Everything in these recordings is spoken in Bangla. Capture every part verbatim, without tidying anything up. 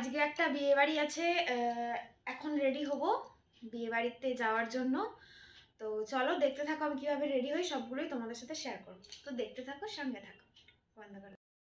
আজকে একটা বিয়ে বাড়ি আছে, এখন রেডি হব বিয়ে বাড়িতে যাওয়ার জন্য। তো চলো দেখতে থাকো আমি কিভাবে রেডি হই, সবগুলোই তোমাদের সাথে শেয়ার করবো। তো দেখতে থাকো, সঙ্গে থাকো, বন্ধ করো।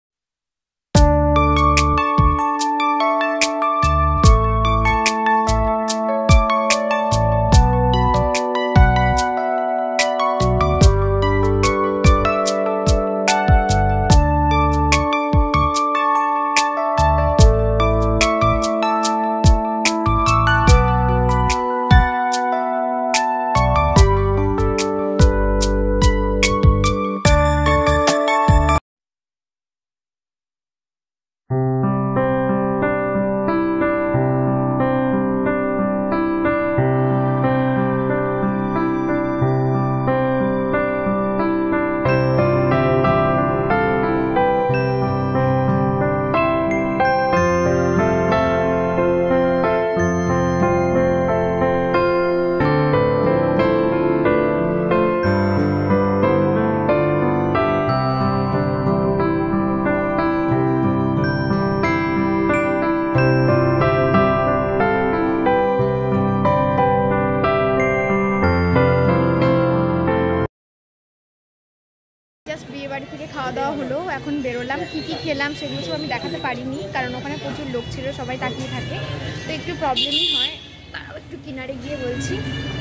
বিয়ে বাড়ি থেকে খাওয়া দাওয়া হলো, এখন বেরোলাম। কি কি খেলাম সেগুলো সব আমি দেখাতে পারিনি, কারণ ওখানে প্রচুর লোক ছিল, সবাই তাকিয়ে থাকে, তো একটু প্রবলেমই হয়। তাও একটু কিনারে গিয়ে বলছি।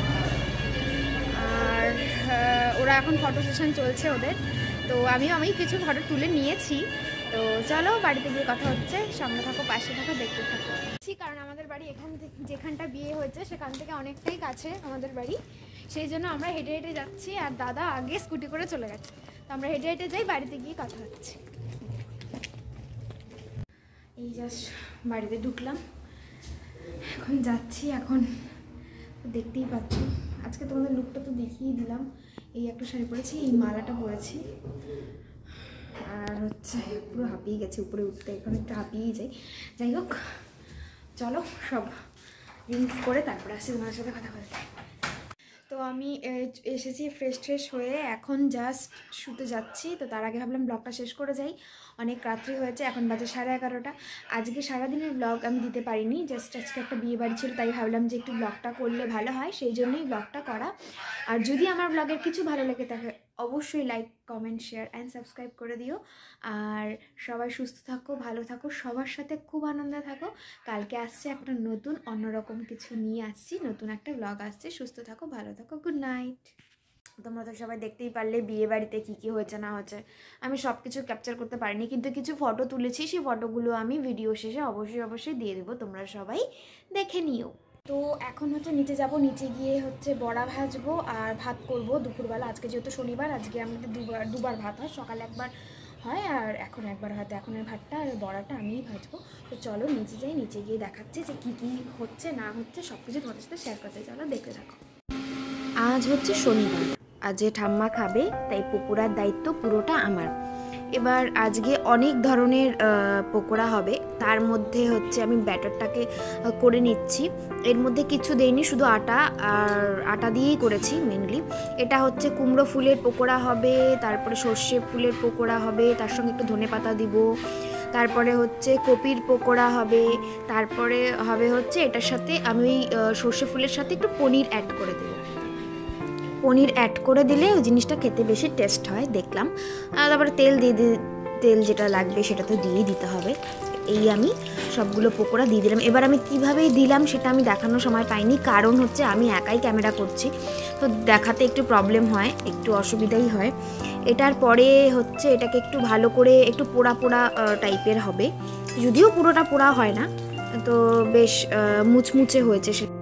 আর ওরা এখন ফটো সেশন চলছে ওদের, তো আমিও আমি কিছু ফটো তুলে নিয়েছি। তো চলো বাড়িতে গিয়ে কথা হচ্ছে, সঙ্গে থাকো, পাশে থাকো, দেখতে থাকো। কারণ আমাদের বাড়ি এখান থেকে, যেখানটা বিয়ে হয়েছে সেখান থেকে অনেকটাই কাছে আমাদের বাড়ি, সেই জন্য আমরা হেঁটে হেঁটে যাচ্ছি। আর দাদা আগে স্কুটি করে চলে গেছে, তো আমরা হেঁটে হেঁটে যাই, বাড়িতে গিয়ে কথা হচ্ছে। এই জাস্ট বাড়িতে ঢুকলাম, এখন যাচ্ছি। এখন দেখতেই পাচ্ছ, আজকে তোমাদের লুকটা তো দেখিয়ে দিলাম। এই একটা শাড়ি পরেছি, এই মালাটা পরেছি, আর হচ্ছে পুরো হাঁপিয়ে গেছে উপরে উঠতে, এখন একটু হাঁপিয়েই যাই। যাই হোক, চলো সব রিলস করে তারপরে আসছি তোমার সাথে কথা বলতে। তো আমি এসেছি ফ্রেশ ট্রেশ হয়ে, এখন জাস্ট শুতে যাচ্ছি। তো তার আগে ভাবলাম ব্লগটা শেষ করে যাই, অনেক রাত্রি হয়েছে, এখন বাজে সাড়ে এগারোটা। আজকে সারাদিনের ব্লগ আমি দিতে পারিনি, জাস্ট আজকে একটা বিয়ে বাড়ি ছিল, তাই ভাবলাম যে একটু ব্লগটা করলে ভালো হয়, সেই জন্যই ব্লগটা করা। আর যদি আমার ব্লগের কিছু ভালো লেগে থাকে অবশ্যই like, comment, share and subscribe করে দিও। আর সবাই সুস্থ থাকো, ভালো থাকো, সবার সাথে খুব আনন্দে থাকো। কালকে আসছে একটা নতুন অন্যরকম কিছু নিয়ে আসছি, নতুন একটা ব্লগ আসছে। সুস্থ থাকো, ভালো থাকো, গুড নাইট। তোমরা তো সবাই দেখতেই পারলে বিয়ে বাড়িতে কী কী হয়েছে না হয়েছে। আমি সব কিছু ক্যাপচার করতে পারিনি, কিন্তু কিছু ফটো তুলেছি, সেই ফটোগুলো আমি ভিডিও শেষে অবশ্যই অবশ্যই দিয়ে দেবো, তোমরা সবাই দেখে নিও। তো এখন হচ্ছে নিচে যাব, নিচে গিয়ে হচ্ছে বড়া ভাজবো আর ভাত করব দুপুরবেলা। আজকে যেহেতু শনিবার, আজকে আমাদের দুবার দুবার ভাত হয়, সকালে একবার হয় আর এখন একবার হয়তো এখনের ভাতটা আর বড়াটা আমিই ভাজবো। তো চলো নিচে যাই, নিচে গিয়ে দেখাচ্ছি যে কী কী হচ্ছে না হচ্ছে, সব কিছু তোমাদের সাথে শেয়ার করতে। চলো দেখতে থাকো। আজ হচ্ছে শনিবার, আজ যে ঠাম্মা খাবে, তাই পকোড়ার দায়িত্ব পুরোটা আমার। এবার আজকে অনেক ধরনের পকোড়া হবে, তার মধ্যে হচ্ছে আমি ব্যাটারটাকে করে নিচ্ছি। এর মধ্যে কিছু দেইনি, শুধু আটা আর আটা দিয়েই করেছি মেনলি। এটা হচ্ছে কুমড়ো ফুলের পকোড়া হবে, তারপরে সর্ষে ফুলের পকোড়া হবে, তার সঙ্গে একটু ধনেপাতা দিব, তারপরে হচ্ছে কপির পকোড়া হবে, তারপরে হবে হচ্ছে এটার সাথে আমি সর্ষে ফুলের সাথে একটু পনির অ্যাড করে দেবো। পনির অ্যাড করে দিলে ওই জিনিসটা খেতে বেশি টেস্ট হয় দেখলাম। আর তারপরে তেল দিয়ে দিয়ে তেল যেটা লাগবে সেটা তো দিয়েই দিতে হবে। এই আমি সবগুলো পকোড়া দিয়ে দিলাম। এবার আমি কীভাবেই দিলাম সেটা আমি দেখানোর সময় পাইনি, কারণ হচ্ছে আমি একাই ক্যামেরা করছি, তো দেখাতে একটু প্রবলেম হয়, একটু অসুবিধাই হয়। এটার পরে হচ্ছে এটাকে একটু ভালো করে একটু পোড়া পোড়া টাইপের হবে, যদিও পুরোটা পোড়া হয় না, তো বেশ মুচমুচে হয়েছে সেটা।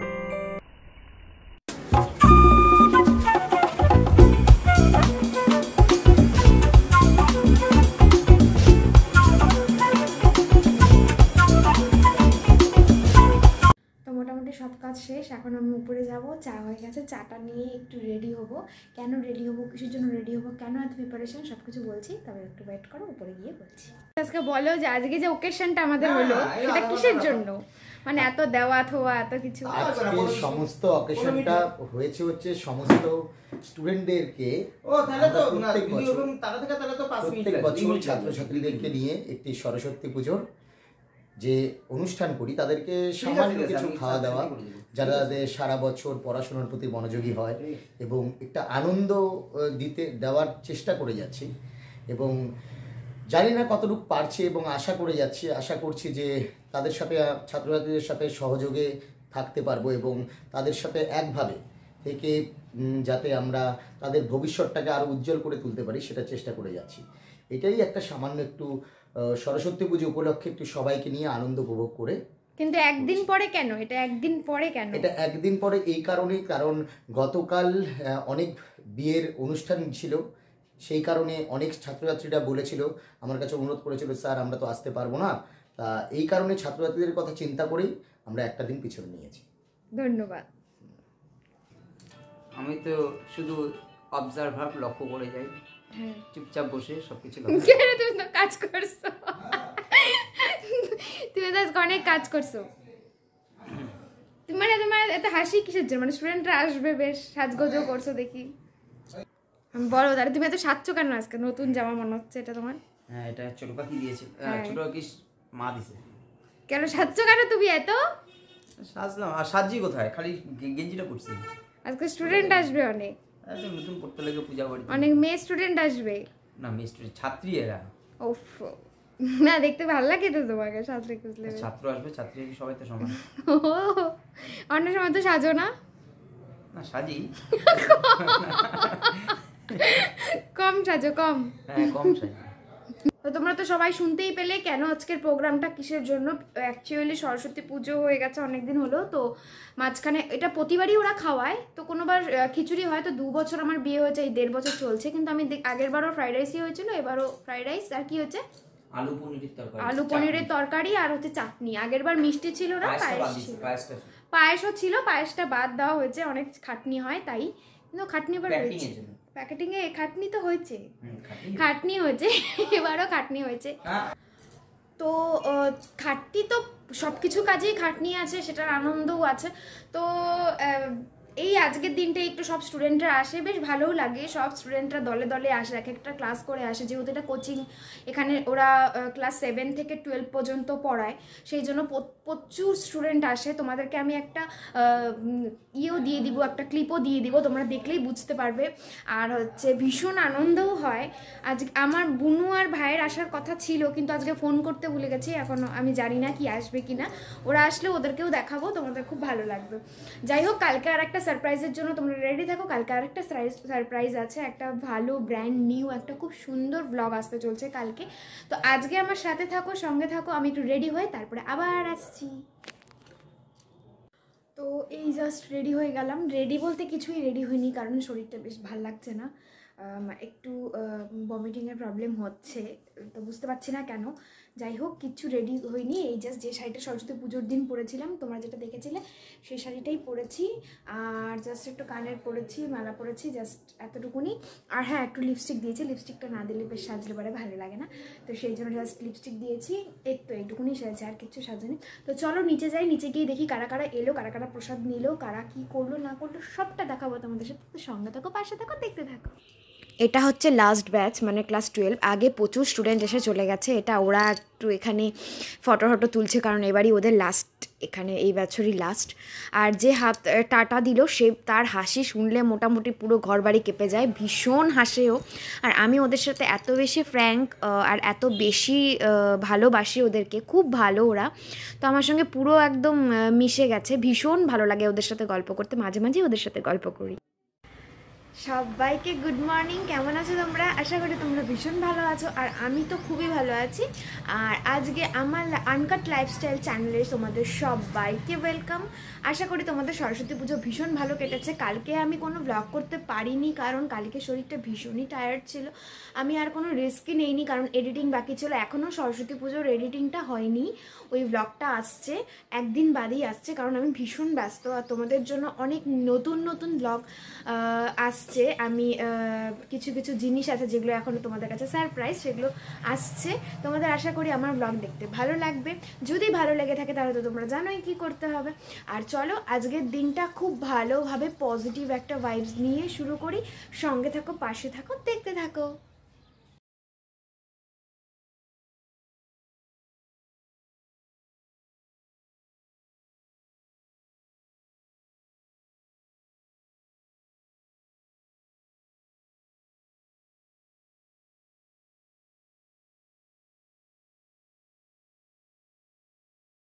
সব কাজ শেষ, এখন আমি উপরে যাব, চা হয়ে গেছে, চাটা নিয়ে একটু রেডি হব। কেন রেডি হব, কিসের জন্য রেডি হব, কেন এত প্রিপারেশন, সব কিছু বলছি, তবে একটু ওয়েট করো, উপরে গিয়ে বলছি। আজকে বলো যে আজকে যে ওকেশনটা আমাদের হলো সেটা কিসের জন্য, মানে এত দেওয়া থোয়া এত কিছু। আজকে সমস্ত অকেশনটা হয়েছে হচ্ছে সমস্ত স্টুডেন্টদেরকে, ও তাহলে তো প্রত্যেক বছর তারা থেকে তাহলে তো পাঁচ মিনিট প্রত্যেক বছর ছাত্রছাত্রীদেরকে নিয়ে একটি সরস্বতী পুজোর যে অনুষ্ঠান করি তাদেরকে সামান্য কিছু খাওয়া দাওয়া, যারা সারা বছর পড়াশোনার প্রতি মনোযোগী হয় এবং একটা আনন্দ দিতে দেওয়ার চেষ্টা করে যাচ্ছি এবং জানি না কতটুকু পারছি এবং আশা করে যাচ্ছি, আশা করছি যে তাদের সাথে ছাত্রছাত্রীদের সাথে সহযোগে থাকতে পারবো এবং তাদের সাথে একভাবে থেকে যাতে আমরা তাদের ভবিষ্যৎটাকে আরও উজ্জ্বল করে তুলতে পারি সেটা চেষ্টা করে যাচ্ছি। এটাই একটা সামান্য একটু সরস্বতী পুজো উপলক্ষে একটু সবাইকে নিয়ে আনন্দ উপভোগ করে। কিন্তু একদিন পরে কেন এটা একদিন পরে কেন এটা একদিন পরে এই কারণেই, কারণ গতকাল অনেক বিয়ের অনুষ্ঠান ছিল, সেই কারণে অনেক ছাত্রছাত্রীরা বলেছিল, আমার কাছে অনুরোধ করেছিল, স্যার আমরা তো আসতে পারবো না। তা এই কারণে ছাত্রছাত্রীদের কথা চিন্তা করেই আমরা একটা দিন পিছনে নিয়েছি। ধন্যবাদ। আমি তো শুধু অবজারভার লক্ষ্য করে যাই, চুপচাপ বসে সবকিছু তুমি তো কাজ করছো, তুমি তো অনেক কাজ করছো। মানে তোমার এত হাসি কিসের জন্য? মানে স্টুডেন্টরা আসবে, বেশ সাজগোজও করছো দেখি। আমি বলো তাহলে তুমি এত সাজছো কেন আজকে? নতুন জামা মনে হচ্ছে এটা তোমার। হ্যাঁ, এটা ছোট পাখি দিয়েছে, ছোট পাখি মা দিছে। কেন সাজছো কেন তুমি এত? সাজলাম, আর সাজি কোথায়, খালি গেঞ্জিটা পরছি। আজকে স্টুডেন্ট আসবে অনেক, নতুন পড়তে লাগে পূজা বাড়ি, অনেক মেয়ে স্টুডেন্ট আসবে। না মেয়ে স্টুডেন্ট, ছাত্রী এরা। ওফ, না দেখতে ভালো লাগে তো তোমাকে ছাত্রী খুঁজলে। ছাত্র আসবে, ছাত্রী সবাই তো সমান। অন্য সময় তো সাজো না? না সাজি, কম সাজো, কম। হ্যাঁ কম সাজি। তো তোমরা তো সবাই শুনতেই পেলে কেন আজকের প্রোগ্রামটা কিসের জন্য। অ্যাকচুয়ালি সরস্বতী পুজো হয়ে গেছে অনেক দিন হলো, তো মাঝখানে এটা প্রতিবারই ওরা খাওয়ায়, তো কোনোবার খিচুড়ি হয়। তো দু বছর আমার বিয়ে হয়েছে, এই দেড় বছর চলছে, কিন্তু আমি আগের বারও ফ্রাইড রাইসই হয়েছিল, এবারও ফ্রাইড রাইস আর কি হচ্ছে আলু পনিরের তরকারি, আলু পনিরের তরকারি আর হচ্ছে চাটনি। আগের বার মিষ্টি ছিল না, পায়েস ছিল, পায়েসও ছিল, পায়েসটা বাদ দেওয়া হয়েছে, অনেক খাটনি হয় তাই। কিন্তু খাটনি এবার হয়েছে, প্যাকেটিং এ খাটনি তো হয়েছে, খাটনি হয়েছে, এবারও খাটনি হয়েছে। তো খাটনি তো সবকিছু কাজেই খাটনি আছে, সেটার আনন্দও আছে। তো এই আজকের দিনটা একটু সব স্টুডেন্টরা আসে, বেশ ভালোও লাগে। সব স্টুডেন্টরা দলে দলে আসে, এক একটা ক্লাস করে আসে, যেহেতু এটা কোচিং, এখানে ওরা ক্লাস সেভেন থেকে টুয়েলভ পর্যন্ত পড়ায়, সেই জন্য প্রচুর স্টুডেন্ট আসে। তোমাদেরকে আমি একটা ইয়েও দিয়ে দিব, একটা ক্লিপও দিয়ে দিব, তোমরা দেখলেই বুঝতে পারবে। আর হচ্ছে ভীষণ আনন্দও হয়। আজ আমার বুনু আর ভাইয়ের আসার কথা ছিল, কিন্তু আজকে ফোন করতে ভুলে গেছি, এখনও আমি জানি না কি আসবে কি না। ওরা আসলে ওদেরকেও দেখাবো, তোমাদের খুব ভালো লাগবে। যাই হোক, কালকে আর একটা সারপ্রাইজের জন্য তোমরা রেডি থাকো। কালকে আর একটা সারপ্রাইজ আছে, একটা ভালো ব্র্যান্ড নিউ একটা খুব সুন্দর ব্লগ আসতে চলছে কালকে। তো আজকে আমার সাথে থাকো, সঙ্গে থাকো, আমি একটু রেডি হয়ে তারপরে আবার আসছি। তো এই জাস্ট রেডি হয়ে গেলাম। রেডি বলতে কিছুই রেডি হয়নি, কারণ শরীরটা বেশ ভাল লাগছে না, একটু ভমিটিংয়ের প্রবলেম হচ্ছে, তো বুঝতে পারছি না কেন। যাই হোক, কিচ্ছু রেডি হয়নি, এই জাস্ট যে শাড়িটা সরস্বতী পুজোর দিন পরেছিলাম, তোমরা যেটা দেখেছিলে সেই শাড়িটাই পরেছি। আর জাস্ট একটু কানের পরেছি, মালা পরেছি, জাস্ট এতটুকুনি। আর হ্যাঁ, একটু লিপস্টিক দিয়েছি, লিপস্টিকটা না দিলে বেশ সাজলে পরে ভালো লাগে না, তো সেই জন্য জাস্ট লিপস্টিক দিয়েছি। এই তো এইটুকুনি সেরেছে, আর কিচ্ছু সাজানি। তো চলো নিচে যাই, নিচে গিয়ে দেখি কারা কারা এলো, কারা কারা প্রসাদ নিল, কারা কী করলো না করলো সবটা দেখাবো তোমাদের সাথে। তো সঙ্গে থাকো, পাশে থাকো, দেখতে থাকো। এটা হচ্ছে লাস্ট ব্যাচ, মানে ক্লাস টুয়েলভ। আগে প্রচুর স্টুডেন্ট এসে চলে গেছে, এটা ওরা একটু এখানে ফটো ফটো তুলছে, কারণ এবারই ওদের লাস্ট, এখানে এই বছরই লাস্ট। আর যে হাত টাটা দিল, সে তার হাসি শুনলে মোটামুটি পুরো ঘর বাড়ি কেঁপে যায়, ভীষণ হাসেও। আর আমি ওদের সাথে এত বেশি ফ্র্যাঙ্ক আর এত বেশি ভালোবাসি ওদেরকে, খুব ভালো ওরা। তো আমার সঙ্গে পুরো একদম মিশে গেছে, ভীষণ ভালো লাগে ওদের সাথে গল্প করতে, মাঝে মাঝে ওদের সাথে গল্প করি। সবাইকে গুড মর্নিং, কেমন আছো তোমরা? আশা করি তোমরা ভীষণ ভালো আছো, আর আমি তো খুবই ভালো আছি। আর আজকে আমার আনকাট লাইফস্টাইল চ্যানেলে তোমাদের সবাইকে ওয়েলকাম। আশা করি তোমাদের সরস্বতী পুজো ভীষণ ভালো কেটেছে। কালকে আমি কোনো ব্লগ করতে পারিনি, কারণ কালকে শরীরটা ভীষণই টায়ার্ড ছিল। আমি আর কোনো রিস্কই নেইনি, কারণ এডিটিং বাকি ছিল, এখনও সরস্বতী পুজোর এডিটিংটা হয়নি। ওই ব্লগটা আসছে একদিন বাদেই আসছে, কারণ আমি ভীষণ ব্যস্ত। আর তোমাদের জন্য অনেক নতুন নতুন ব্লগ আসছে, আমি কিছু কিছু জিনিস আছে যেগুলো এখনও তোমাদের কাছে সারপ্রাইজ, সেগুলো আসছে। তোমাদের আশা করি আমার ব্লগ দেখতে ভালো লাগবে। যদি ভালো লেগে থাকে তাহলে তো তোমরা জানোই কি করতে হবে। আর চলো আজকের দিনটা খুব ভালোভাবে পজিটিভ একটা ভাইবস নিয়ে শুরু করি। সঙ্গে থাকো, পাশে থাকো, দেখতে থাকো।